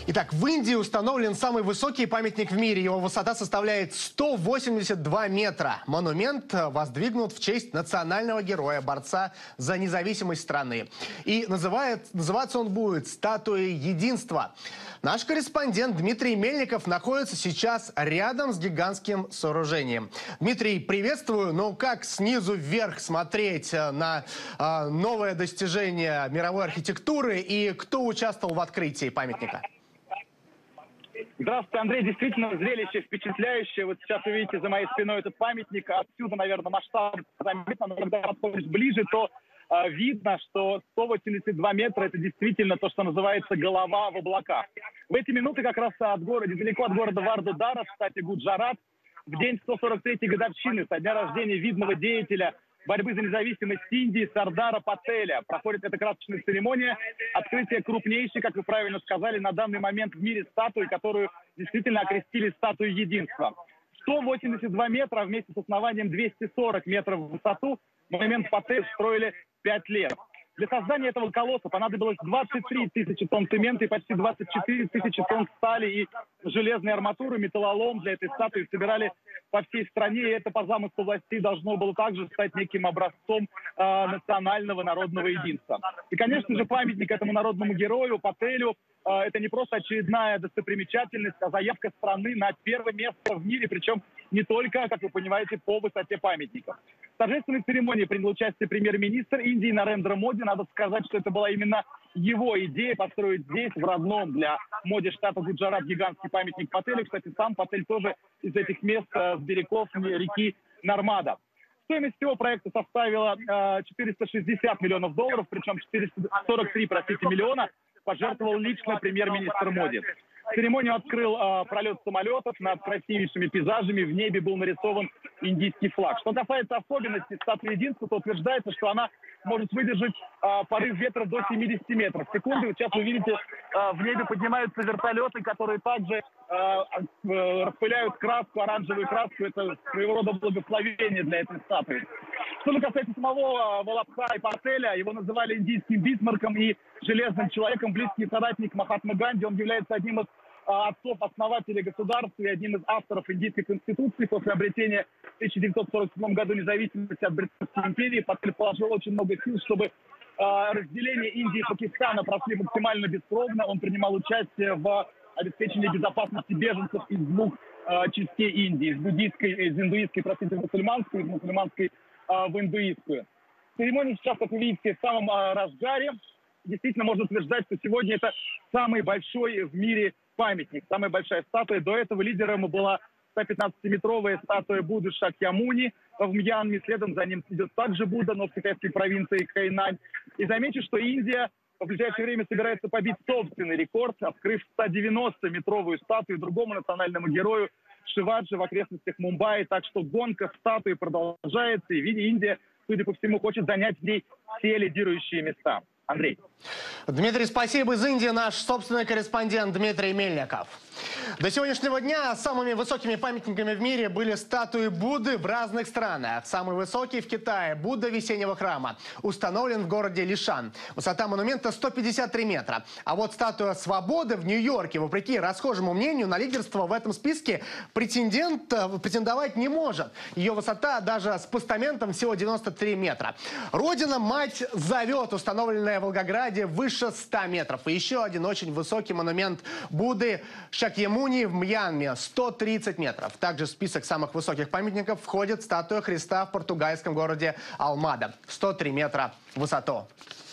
Итак, в Индии установлен самый высокий памятник в мире. Его высота составляет 182 метра. Монумент воздвигнут в честь национального героя, борца за независимость страны. И называться он будет «Статуей единства». Наш корреспондент Дмитрий Мельников находится сейчас рядом с гигантским сооружением. Дмитрий, приветствую. Но как снизу вверх смотреть на новое достижение мировой архитектуры и кто участвовал в открытии памятника? Здравствуйте, Андрей. Действительно, зрелище впечатляющее. Вот сейчас вы видите за моей спиной этот памятник. Отсюда, наверное, масштаб заметно, но когда подходишь ближе, то видно, что 182 метра – это действительно то, что называется голова в облаках. В эти минуты как раз недалеко от города Вардодара, в штате Гуджарат, в день 143-й годовщины со дня рождения видного деятеля борьбы за независимость Индии Сардара Пателя. Проходит эта красочная церемония открытия крупнейшей, как вы правильно сказали, на данный момент в мире статуи, которую действительно окрестили статуей единства. 182 метра вместе с основанием 240 метров в высоту монумент Патель строили 5 лет. Для создания этого колосса понадобилось 23 тысячи тонн цемента и почти 24 тысячи тонн стали и железной арматуры. Металлолом для этой статуи собирали по всей стране, и это по замыслу властей должно было также стать неким образцом национального народного единства. И, конечно же, памятник этому народному герою Пателю это не просто очередная достопримечательность, а заявка страны на первое место в мире, причем не только, как вы понимаете, по высоте памятника. В торжественной церемонии принял участие премьер-министр Индии Нарендра Моди. Надо сказать, что это была именно его идея построить здесь, в родном для Моди штата Гуджарат, гигантский памятник Пателю. Кстати, сам Патель тоже из этих мест, с берегов реки Нармада. Стоимость всего проекта составила 460 миллионов долларов, причем 443, миллиона пожертвовал лично премьер-министр Моди. Церемонию открыл пролет самолетов над красивейшими пейзажами. В небе был нарисован индийский флаг. Что касается особенностей статуи единства, то утверждается, что она может выдержать порыв ветра до 70 метров в секунду. Сейчас вы видите, в небе поднимаются вертолеты, которые также распыляют краску, оранжевую краску. Это своего рода благословение для этой статуи. Что же касается самого Валабха и Пателя, его называли индийским Бисмарком и железным человеком. Близкий соратник Махатмы Ганди. Он является одним из отцов-основателей государства и одним из авторов индийской конституции. После обретения в 1947 году независимости от Британской империи Патель положил очень много сил, чтобы разделение Индии и Пакистана прошли максимально бесспорно. Он принимал участие в обеспечении безопасности беженцев из двух частей Индии, из индуистской, простите, в мусульманскую, из мусульманской в индуистскую. Церемония сейчас, как вы видите, в самом разгаре. Действительно, можно утверждать, что сегодня это самый большой в мире памятник, самая большая статуя. До этого лидером была 115-метровая статуя Будды Шакьямуни в Мьянме. Следом за ним идет также Будда, но в китайской провинции Хайнань. И замечу, что Индия в ближайшее время собирается побить собственный рекорд, открыв 190-метровую статую другому национальному герою Шиваджи в окрестностях Мумбаи. Так что гонка статуи продолжается, и Индия, судя по всему, хочет занять в ней все лидирующие места. Андрей. Дмитрий, спасибо. Из Индии наш собственный корреспондент Дмитрий Мельников. До сегодняшнего дня самыми высокими памятниками в мире были статуи Будды в разных странах. Самый высокий в Китае – Будда весеннего храма. Установлен в городе Лишан. Высота монумента 153 метра. А вот статуя Свободы в Нью-Йорке, вопреки расхожему мнению, на лидерство в этом списке претендовать не может. Ее высота даже с постаментом всего 93 метра. Родина-мать зовет, установленная в Волгограде, выше 100 метров. И еще один очень высокий монумент Будды Шакьямуни в Мьянме – 130 метров. Также в список самых высоких памятников входит статуя Христа в португальском городе Алмада – 103 метра в высоту.